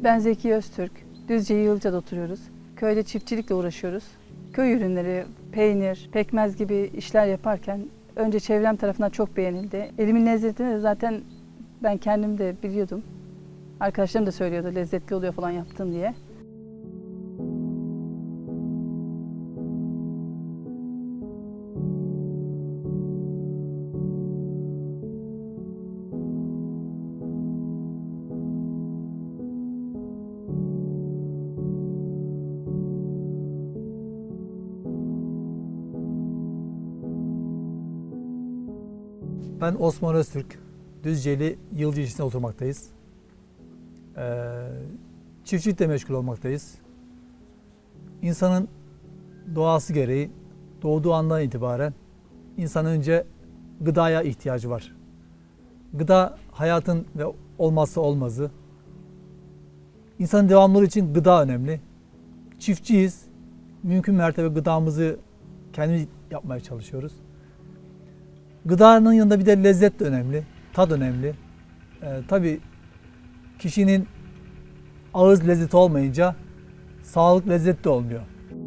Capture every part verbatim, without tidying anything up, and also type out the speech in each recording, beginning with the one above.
Ben Zeki Öztürk. Düzce Yılca'da oturuyoruz. Köyde çiftçilikle uğraşıyoruz. Köy ürünleri, peynir, pekmez gibi işler yaparken önce çevrem tarafından çok beğenildi. Elimin lezzetini de zaten ben kendim de biliyordum. Arkadaşlarım da söylüyordu lezzetli oluyor falan yaptın diye. Ben Osman Öztürk, Düzceli Yılcı ilçesinde oturmaktayız. Ee, çiftçilikle meşgul olmaktayız. İnsanın doğası gereği doğduğu andan itibaren insan önce gıdaya ihtiyacı var. Gıda hayatın ve olmazsa olmazı. İnsanın devamlılığı için gıda önemli. Çiftçiyiz. Mümkün mertebe gıdamızı kendimiz yapmaya çalışıyoruz. Gıdanın yanında bir de lezzet de önemli, tat önemli. Ee, tabii kişinin ağız lezzeti olmayınca sağlık lezzet de olmuyor.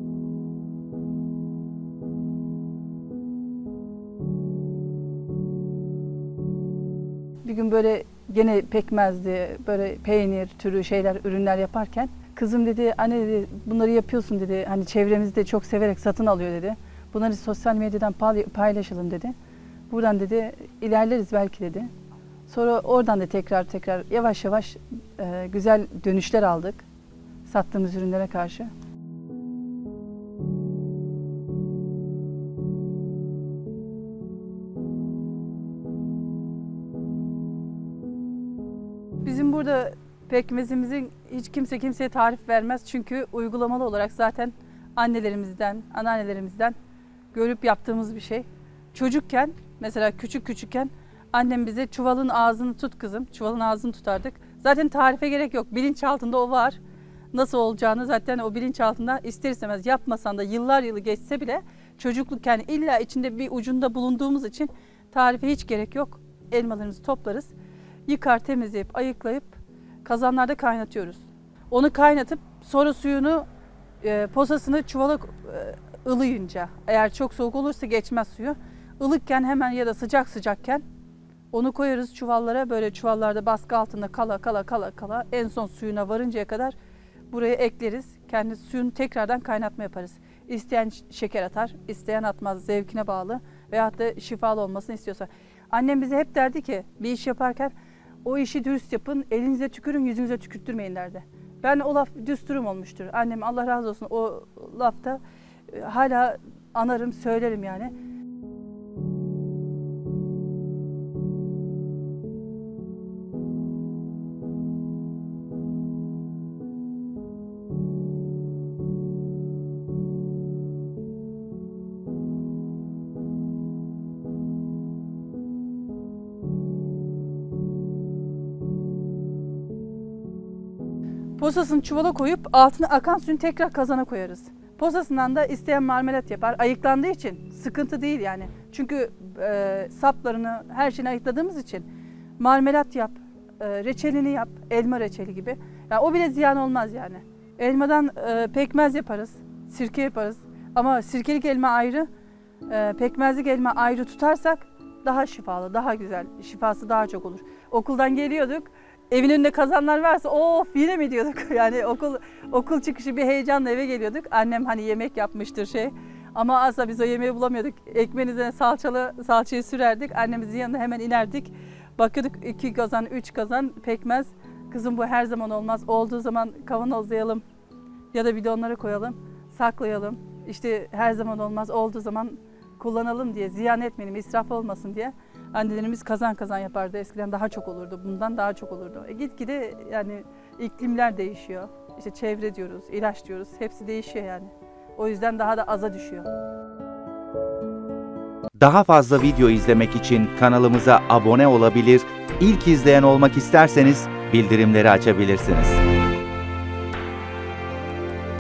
Bir gün böyle gene pekmezdi, böyle peynir türü şeyler, ürünler yaparken kızım dedi, anne dedi, bunları yapıyorsun dedi, hani çevremizde çok severek satın alıyor dedi. Bunları sosyal medyadan paylaşalım dedi. Buradan dedi ilerleriz belki dedi. Sonra oradan da tekrar tekrar yavaş yavaş e, güzel dönüşler aldık sattığımız ürünlere karşı. Bizim burada pekmezimizin hiç kimse kimseye tarif vermez. Çünkü uygulamalı olarak zaten annelerimizden, anneannelerimizden görüp yaptığımız bir şey. Çocukken mesela küçük küçükken annem bize çuvalın ağzını tut kızım, çuvalın ağzını tutardık. Zaten tarife gerek yok, bilinçaltında o var. Nasıl olacağını zaten o bilinçaltında ister istemez yapmasan da yıllar yılı geçse bile çocuklukken illa içinde bir ucunda bulunduğumuz için tarife hiç gerek yok. Elmalarımızı toplarız, yıkar temizleyip ayıklayıp kazanlarda kaynatıyoruz. Onu kaynatıp sonra suyunu, e, posasını çuvala e, ılıyınca, eğer çok soğuk olursa geçmez suyu. Ilıkken hemen ya da sıcak sıcakken onu koyarız çuvallara, böyle çuvallarda baskı altında kala kala kala kala en son suyuna varıncaya kadar buraya ekleriz. Kendi suyunu tekrardan kaynatma yaparız. İsteyen şeker atar, isteyen atmaz, zevkine bağlı veyahut da şifalı olmasını istiyorsa. Annem bize hep derdi ki bir iş yaparken o işi dürüst yapın, elinize tükürün, yüzünüze tükürttürmeyin derdi. Ben o laf düsturum olmuştur. Annem Allah razı olsun o lafta hala anarım, söylerim yani. Posasını çuvala koyup altına akan suyunu tekrar kazana koyarız. Posasından da isteyen marmelat yapar. Ayıklandığı için sıkıntı değil yani. Çünkü e, saplarını, her şeyini ayıkladığımız için marmelat yap, e, reçelini yap, elma reçeli gibi. Yani o bile ziyan olmaz yani. Elmadan e, pekmez yaparız, sirke yaparız. Ama sirkelik elma ayrı, e, pekmezlik elma ayrı tutarsak daha şifalı, daha güzel, şifası daha çok olur. Okuldan geliyorduk. Evin önünde kazanlar varsa of yine mi diyorduk yani okul okul çıkışı bir heyecanla eve geliyorduk. Annem hani yemek yapmıştır şey ama asla biz o yemeği bulamıyorduk. Ekmeğin üzerine salçalı salçayı sürerdik. Annemizin yanına hemen inerdik. Bakıyorduk iki kazan, üç kazan pekmez. Kızım bu her zaman olmaz. Olduğu zaman kavanozlayalım ya da bidonlara koyalım, saklayalım. İşte her zaman olmaz. Olduğu zaman kullanalım diye, ziyan etmeyelim, israf olmasın diye. Annelerimiz kazan kazan yapardı. Eskiden daha çok olurdu. Bundan daha çok olurdu. E gitgide yani iklimler değişiyor. İşte çevre diyoruz, ilaç diyoruz. Hepsi değişiyor yani. O yüzden daha da aza düşüyor. Daha fazla video izlemek için kanalımıza abone olabilir, ilk izleyen olmak isterseniz bildirimleri açabilirsiniz.